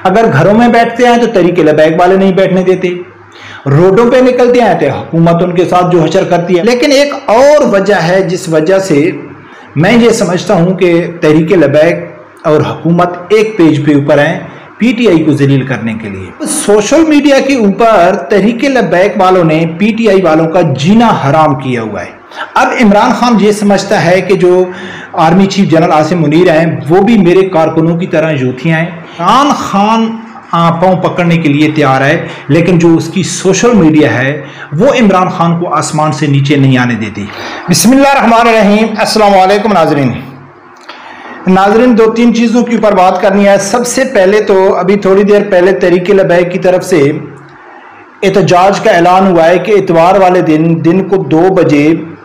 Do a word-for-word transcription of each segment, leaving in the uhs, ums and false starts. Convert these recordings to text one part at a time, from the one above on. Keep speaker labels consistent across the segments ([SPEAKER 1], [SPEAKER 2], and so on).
[SPEAKER 1] अगर घरों में बैठते हैं तो तहरीक लबैक वाले नहीं बैठने देते, रोडों पे निकलते हैं तो हुकूमत उनके साथ जो हशर करती है। लेकिन एक और वजह है जिस वजह से मैं ये समझता हूं कि तहरीक लबैक और हुकूमत एक पेज पे ऊपर हैं पीटीआई को जलील करने के लिए। सोशल मीडिया के ऊपर तहरीक लबैक वालों ने पीटीआई वालों का जीना हराम किया हुआ है। अब इमरान खान ये समझता है कि जो army chief general Asim Munir हैं वो भी मेरे कारकुनों की तरह यूथियां हैं। इमरान खान पांव पकड़ने के लिए तैयार है, लेकिन जो उसकी सोशल मीडिया है वो इमरान खान को आसमान से नीचे नहीं आने देती। बिस्मिल्लाहिर्रहमानिर्रहीम। अस्सलाम वालेकुम नाजरीन। नाजरीन दो तीन चीज़ों के ऊपर बात करनी है। सबसे पहले तो अभी थोड़ी देर पहले तहरीक लबैक की तरफ से एहतजाज का ऐलान हुआ है कि इतवार वाले दिन दिन को दो बजे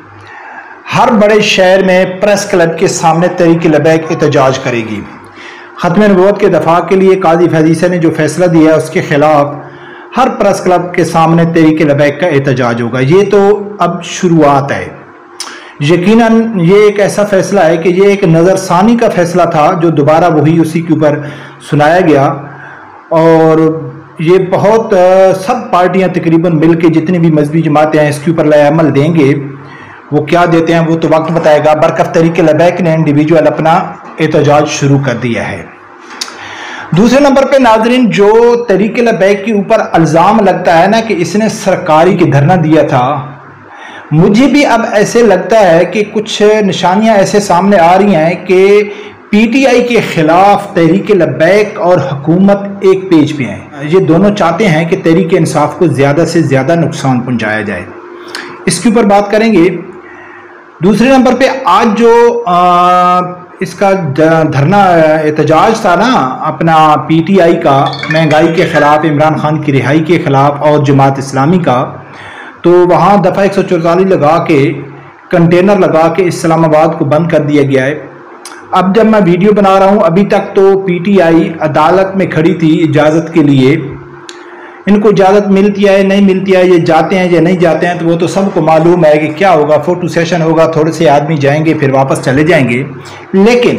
[SPEAKER 1] हर बड़े शहर में प्रेस क्लब के सामने तहरीक लबैक एहतजाज करेगी। ख़त्म नबूवत के दफा के लिए काजी फैज़ीसा ने जो फैसला दिया है उसके खिलाफ हर प्रेस क्लब के सामने तहरीक लबैक का एहतजाज होगा। ये तो अब शुरुआत है। यकीनन ये एक ऐसा फैसला है कि ये एक नज़रसानी का फैसला था जो दोबारा वही उसी के ऊपर सुनाया गया, और ये बहुत सब पार्टियां तकरीबन मिल के जितनी भी मजहबी जमातें हैं इसके ऊपर लाए अमल देंगे। वो क्या देते हैं वो तो वक्त बताएगा। बरकत तहरीक लबैक ने इंडिविजुअल अपना एहतजाज शुरू कर दिया है। दूसरे नंबर पे नाजरीन जो तहरीक लबैक के ऊपर इल्ज़ाम लगता है ना कि इसने सरकारी की धरना दिया था, मुझे भी अब ऐसे लगता है कि कुछ निशानियां ऐसे सामने आ रही हैं कि पीटीआई के खिलाफ तहरीक लबैक और हुकूमत एक पेज पे हैं। ये दोनों चाहते हैं कि तहरीक इंसाफ को ज़्यादा से ज़्यादा नुकसान पहुंचाया जाए। इसके ऊपर बात करेंगे। दूसरे नंबर पे आज जो आ, इसका धरना एहतजाज था ना अपना पीटीआई का, महंगाई के ख़िलाफ़, इमरान खान की रिहाई के ख़िलाफ़ और जमात इस्लामी का, तो वहाँ दफ़ा एक सौ चौतालीस लगा के कंटेनर लगा के इस्लामाबाद को बंद कर दिया गया है। अब जब मैं वीडियो बना रहा हूँ अभी तक तो पीटीआई अदालत में खड़ी थी इजाज़त के लिए। इनको इजाज़त मिलती है नहीं मिलती है, ये जाते हैं या नहीं जाते हैं तो वो तो सबको मालूम है कि क्या होगा। फ़ोटो सेशन होगा, थोड़े से आदमी जाएंगे फिर वापस चले जाएंगे। लेकिन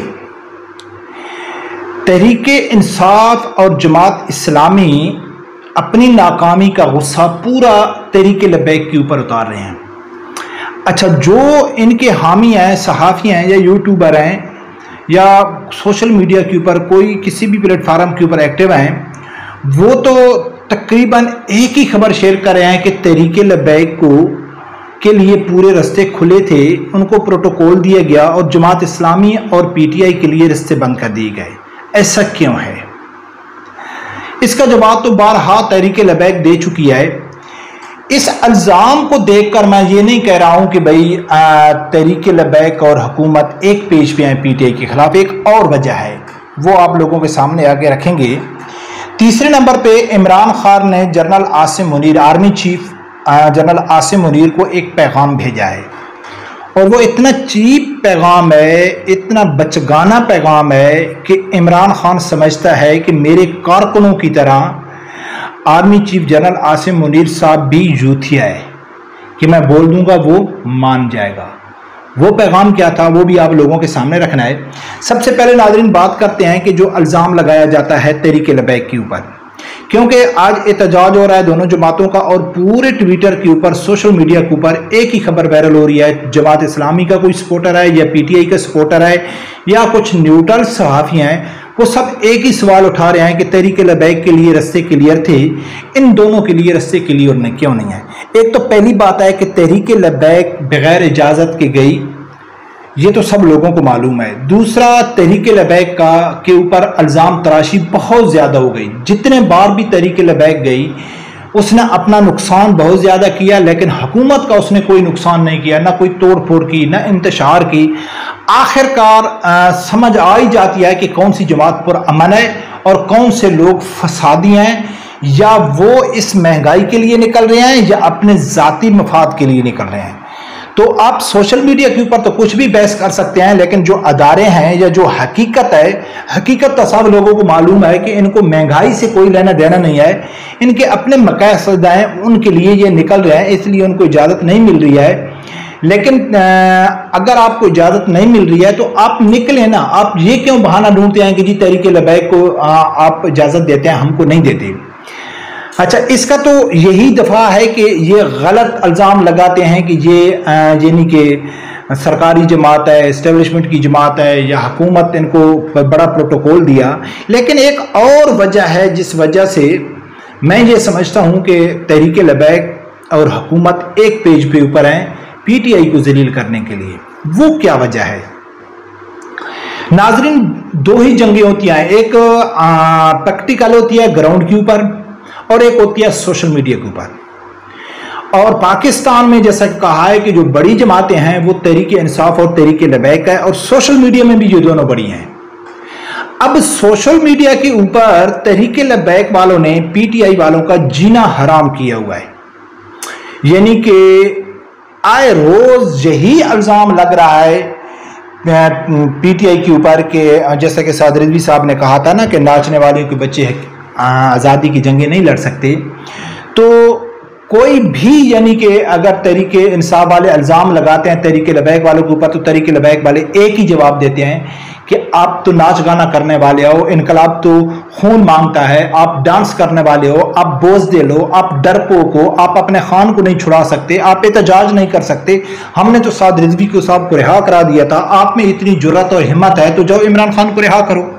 [SPEAKER 1] तहरीक इंसाफ और जमात इस्लामी अपनी नाकामी का गुस्सा पूरा तहरीक लबैक के ऊपर उतार रहे हैं। अच्छा, जो इनके हामी हैं, सहाफ़ी हैं या यूट्यूबर हैं या सोशल मीडिया के ऊपर कोई किसी भी प्लेटफार्म के ऊपर एक्टिव हैं, वो तो तकरीबन एक ही खबर शेयर कर रहे हैं कि तहरीक लबैक को के लिए पूरे रास्ते खुले थे, उनको प्रोटोकॉल दिया गया और जमात इस्लामी और पीटीआई के लिए रास्ते बंद कर दिए गए। ऐसा क्यों है? इसका जवाब तो बारहा तहरीक लबैक दे चुकी है। इस इल्ज़ाम को देखकर मैं ये नहीं कह रहा हूं कि भाई तहरीक लबैक और हुकूमत एक पेज पे हैं पीटीआई के खिलाफ। एक और वजह है, वो आप लोगों के सामने आगे रखेंगे। तीसरे नंबर पे इमरान खान ने general Asim Munir, army chief general Asim Munir को एक पैगाम भेजा है, और वो इतना चीप पैगाम है, इतना बचगाना पैगाम है कि इमरान खान समझता है कि मेरे कारकुनों की तरह army chief general Asim Munir साहब भी यूथिया है कि मैं बोल दूंगा वो मान जाएगा। वो पैगाम क्या था वो भी आप लोगों के सामने रखना है। सबसे पहले नाज़रीन बात करते हैं कि जो इल्ज़ाम लगाया जाता है तहरीक लबैक के ऊपर, क्योंकि आज एहतजाज हो रहा है दोनों जमातों का और पूरे ट्विटर के ऊपर, सोशल मीडिया के ऊपर एक ही खबर वायरल हो रही है। जमात इस्लामी का कोई सपोर्टर है या पीटीआई का सपोर्टर है या कुछ न्यूट्रल सहाफ़ी हैं, वो सब एक ही सवाल उठा रहे हैं कि तहरीक लबैक के लिए रास्ते क्लियर थे, इन दोनों के लिए रास्ते क्लियर नहीं क्यों नहीं है। एक तो पहली बात है कि तहरीक लबैक बगैर इजाज़त के गई, ये तो सब लोगों को मालूम है। दूसरा, तहरीक लबैक का के ऊपर इल्ज़ाम तराशी बहुत ज़्यादा हो गई। जितने बार भी तहरीक लबैक गई उसने अपना नुकसान बहुत ज़्यादा किया, लेकिन हुकूमत का उसने कोई नुकसान नहीं किया, ना कोई तोड़ फोड़ की, ना इंतशार की। आखिरकार समझ आ ही जाती है कि कौन सी जमात पर अमन है और कौन से लोग फसादी हैं, या वो इस महंगाई के लिए निकल रहे हैं या अपने ज़ाती मफाद के लिए निकल रहे हैं। तो आप सोशल मीडिया के ऊपर तो कुछ भी बहस कर सकते हैं, लेकिन जो अदारे हैं या जो हकीकत है, हकीकत तो सब लोगों को मालूम है कि इनको महंगाई से कोई लेना देना नहीं है। इनके अपने मकासद हैं, उनके लिए ये निकल रहे हैं, इसलिए उनको इजाज़त नहीं मिल रही है लेकिन अगर आपको इजाज़त नहीं मिल रही है तो आप निकले ना। आप ये क्यों बहाना ढूंढते हैं कि जी तहरीक लबैक को आप इजाज़त देते हैं, हमको नहीं देते। अच्छा, इसका तो यही दफा है कि ये गलत इल्ज़ाम लगाते हैं कि ये यानी कि सरकारी जमात है, इस्टेब्लिशमेंट की जमात है, या हुकूमत इनको बड़ा प्रोटोकॉल दिया। लेकिन एक और वजह है जिस वजह से मैं ये समझता हूँ कि तहरीक लबैक और हुकूमत एक पेज पे ऊपर हैं पीटीआई को जलील करने के लिए। वो क्या वजह है? नाजरीन, दो ही जंगें होती हैं, एक प्रैक्टिकल होती है ग्राउंड के ऊपर और एक होती है सोशल मीडिया के ऊपर। और पाकिस्तान में जैसा कहा है कि जो बड़ी जमातें हैं वो तहरीक इंसाफ और तहरीक लबैक है, और सोशल मीडिया में भी ये दोनों बड़ी हैं। अब सोशल मीडिया के ऊपर तहरीक लबैक वालों ने पीटीआई वालों का जीना हराम किया हुआ है। यानी कि आए रोज यही इल्जाम लग रहा है पीटीआई के ऊपर कि जैसा कि साद रिजवी साहब ने कहा था ना कि नाचने वाले के बच्चे आज़ादी की जंगें नहीं लड़ सकते। तो कोई भी यानी कि अगर तहरीक इंसाफ वाले इल्ज़ाम लगाते हैं तहरीक लबैक वालों के ऊपर, तो तहरीक लबैक वाले एक ही जवाब देते हैं कि आप तो नाच गाना करने वाले हो, इनकलाब तो खून मांगता है, आप डांस करने वाले हो, आप बोझदिल हो, आप डरपोक हो, आप अपने खान को नहीं छुड़ा सकते, आप एहतजाज नहीं कर सकते। हमने तो साद रिजवी को साहब को रिहा करा दिया था, आप में इतनी जुर्रत और हिम्मत है तो जाओ इमरान खान को रिहा करो।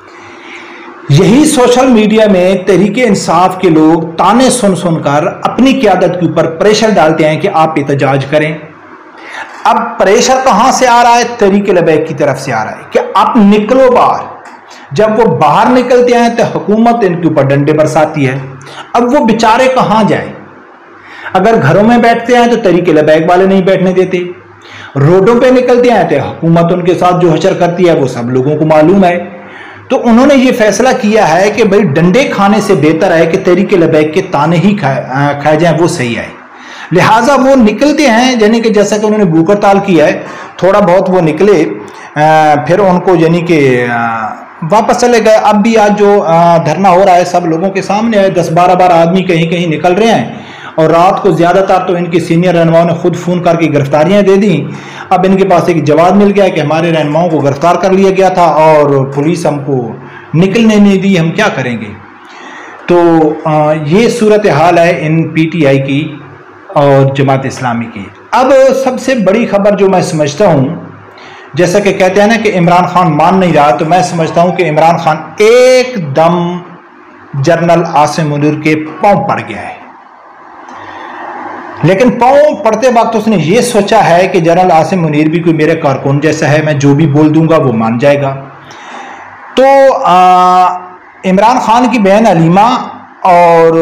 [SPEAKER 1] यही सोशल मीडिया में तहरीक इंसाफ के लोग ताने सुन सुनकर अपनी क़यादत के ऊपर प्रेशर डालते हैं कि आप एहतजाज करें। अब प्रेशर कहां से आ रहा है? तहरीक लबैक की तरफ से आ रहा है कि आप निकलो बाहर। जब वो बाहर निकलते हैं तो हुकूमत इनके ऊपर डंडे बरसाती है। अब वो बेचारे कहां जाए? अगर घरों में बैठते हैं तो तहरीक लबैक वाले नहीं बैठने देते, रोडों पे निकलते हैं तो हुकूमत उनके साथ जो हशर करती है वो सब लोगों को मालूम है। तो उन्होंने ये फैसला किया है कि भाई डंडे खाने से बेहतर है कि तहरीक लबैक के ताने ही खाए खाए जाए, वो सही है। लिहाजा वो निकलते हैं, यानी कि जैसा कि उन्होंने बूकर ताल किया है, थोड़ा बहुत वो निकले, फिर उनको यानी कि वापस चले गए। अब भी आज जो धरना हो रहा है सब लोगों के सामने है, दस बारह बारह आदमी कहीं कहीं निकल रहे हैं, और रात को ज़्यादातर तो इनके सीनियर रहनुमाओं ने खुद फ़ोन करके गिरफ्तारियां दे दी। अब इनके पास एक जवाब मिल गया कि हमारे रहनुमाओं को गिरफ्तार कर लिया गया था और पुलिस हमको निकलने नहीं दी, हम क्या करेंगे। तो ये सूरत हाल है इन पीटीआई की और जमात इस्लामी की। अब सबसे बड़ी खबर जो मैं समझता हूँ, जैसा कि कहते हैं ना कि इमरान खान मान नहीं रहा, तो मैं समझता हूँ कि इमरान खान एकदम जनरल आसिम मुनीर के पांव पड़ गया है। लेकिन पांव पड़ते वक्त उसने ये सोचा है कि जनरल आसिम मुनीर भी कोई मेरे कारकुन जैसा है, मैं जो भी बोल दूंगा वो मान जाएगा। तो इमरान खान की बहन अलीमा और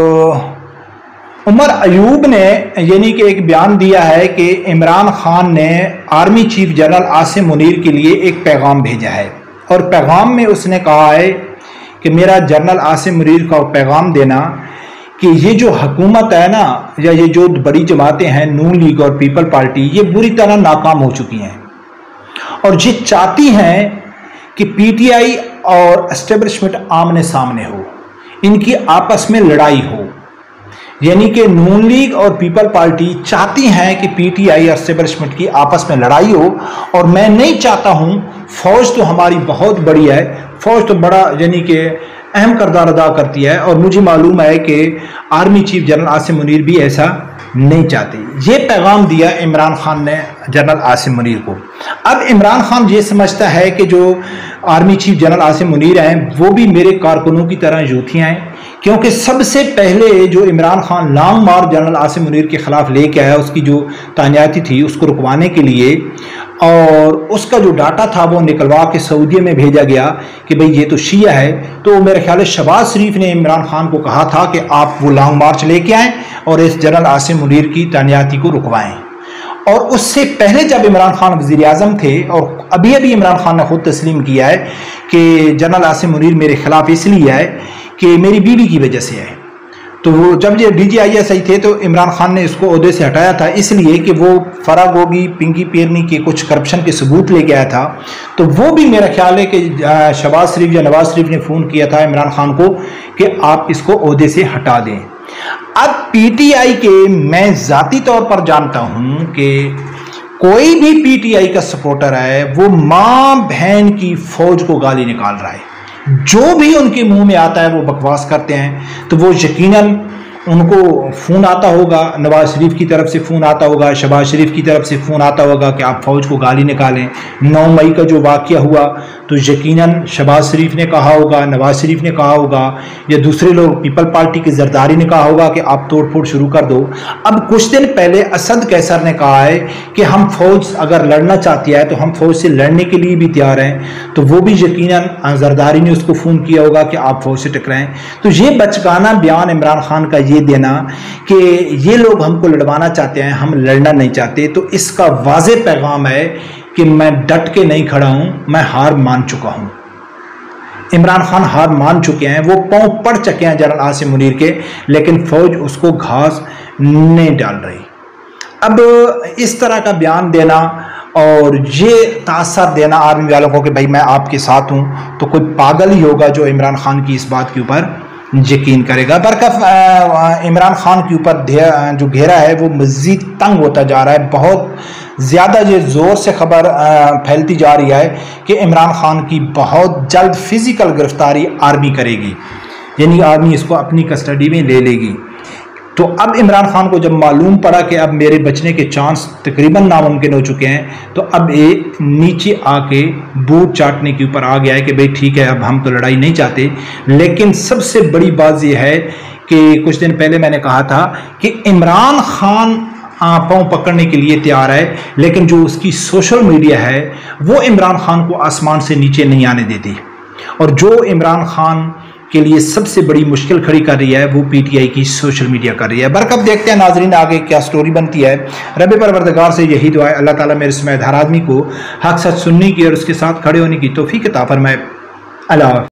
[SPEAKER 1] उमर अयूब ने यानी कि एक बयान दिया है कि इमरान खान ने army chief general Asim Munir के लिए एक पैगाम भेजा है, और पैगाम में उसने कहा है कि मेरा जनरल आसिम मुनीर का पैगाम देना कि ये जो हुकूमत है ना, या ये जो बड़ी जमातें हैं नून लीग और पीपल पार्टी, ये बुरी तरह नाकाम हो चुकी हैं, और ये चाहती हैं कि पीटीआई और एस्टेब्लिशमेंट आमने सामने हो, इनकी आपस में लड़ाई हो। यानी कि नून लीग और पीपल पार्टी चाहती हैं कि पीटीआई और एस्टेब्लिशमेंट की आपस में लड़ाई हो, और मैं नहीं चाहता हूं। फौज तो हमारी बहुत बड़ी है, फौज तो बड़ा यानी कि अहम किरदार अदा करती है, और मुझे मालूम है कि army chief general Asim Munir भी ऐसा नहीं चाहते। ये पैगाम दिया इमरान खान ने जनरल आसिम मुनीर को। अब इमरान खान ये समझता है कि जो army chief general Asim Munir हैं वो भी मेरे कारकुनों की तरह यूथियाँ हैं, क्योंकि सबसे पहले जो Imran Khan long march general Asim Munir के खिलाफ लेके आया, उसकी जो तानियाती थी उसको रुकवाने के लिए, और उसका जो डाटा था वो निकलवा के सऊदी में भेजा गया कि भाई ये तो शिया है। तो मेरे ख्याल है शहबाज शरीफ ने इमरान खान को कहा था कि आप वो लॉन्ग मार्च लेके आएँ और इस जनरल आसिम मुनीर की तानियाती को रुकवाएं। और उससे पहले जब इमरान खान वज़ीर आज़म थे, और अभी अभी इमरान खान ने खुद तस्लीम किया है कि जनरल आसिम मुनीर मेरे खिलाफ इसलिए है कि मेरी बीवी की वजह से है। तो वो जब ये D G I S I थे तो इमरान खान ने इसको ओहदे से हटाया था, इसलिए कि वो फराग गोगी पिंकी पेरनी के कुछ करप्शन के सबूत लेके आया था। तो वो भी मेरा ख्याल है कि शहबाज शरीफ या नवाज शरीफ ने फ़ोन किया था इमरान खान को कि आप इसको ओहदे से हटा दें। अब पीटीआई के मैं ज़ाती तौर पर जानता हूँ कि कोई भी पीटीआई का सपोर्टर है वो मां बहन की फौज को गाली निकाल रहा है। जो भी उनके मुंह में आता है वो बकवास करते हैं। तो वो यकीनन उनको फ़ोन आता होगा, नवाज शरीफ की तरफ से फ़ोन आता होगा, शहबाज शरीफ की तरफ से फ़ोन आता होगा कि आप फ़ौज को गाली निकालें। नौ मई का जो वाक़या हुआ तो यकीनन शहबाज शरीफ ने कहा होगा, नवाज शरीफ ने कहा होगा, या दूसरे लोग पीपल पार्टी की जरदारी ने कहा होगा कि आप तोड़ फोड़ शुरू कर दो। अब कुछ दिन पहले असद कैसर ने कहा है कि हम फ़ौज अगर लड़ना चाहती है तो हम फ़ौज से लड़ने के लिए भी तैयार हैं। तो वो भी यकीनन जरदारी ने उसको फ़ोन किया होगा कि आप फ़ौज से टकराएं। तो ये बचकाना बयान इमरान खान का ये देना कि ये लोग हमको लड़वाना चाहते हैं, हम लड़ना नहीं चाहते, तो इसका वाज़े पैगाम है कि मैं डट के नहीं खड़ा हूं, मैं हार मान चुका हूं। इमरान खान हार मान चुके हैं, वो पांव पड़ चुके हैं जनरल आसिम मुनीर के, लेकिन फौज उसको घास नहीं डाल रही। अब इस तरह का बयान देना और ये तासर देना आर्मी वालों को कि भाई मैं आपके साथ हूं, तो कोई पागल ही होगा जो इमरान खान की इस बात के ऊपर यकीन करेगा। बरकफ इमरान खान के ऊपर जो घेरा है वो मज़ीद तंग होता जा रहा है। बहुत ज़्यादा ये ज़ोर से खबर फैलती जा रही है कि इमरान खान की बहुत जल्द फिज़िकल गिरफ्तारी आर्मी करेगी, यानी आर्मी इसको अपनी कस्टडी में ले लेगी। तो अब इमरान खान को जब मालूम पड़ा कि अब मेरे बचने के चांस तकरीबन नामुमकिन हो चुके हैं, तो अब ये नीचे आके बूट चाटने के ऊपर आ गया है कि भाई ठीक है, अब हम तो लड़ाई नहीं चाहते। लेकिन सबसे बड़ी बात यह है कि कुछ दिन पहले मैंने कहा था कि इमरान खान पाँव पकड़ने के लिए तैयार है, लेकिन जो उसकी सोशल मीडिया है वो इमरान खान को आसमान से नीचे नहीं आने देती। और जो इमरान खान के लिए सबसे बड़ी मुश्किल खड़ी कर रही है वो पीटीआई की सोशल मीडिया कर रही है। बरकत देखते हैं नाजरीन आगे क्या स्टोरी बनती है। रब परवरदिगार से यही दुआ है, अल्लाह ताला मेरे समेत हर आदमी को हक सच सुनने की और उसके साथ खड़े होने की तौफीक अता फरमाए। अल्लाह।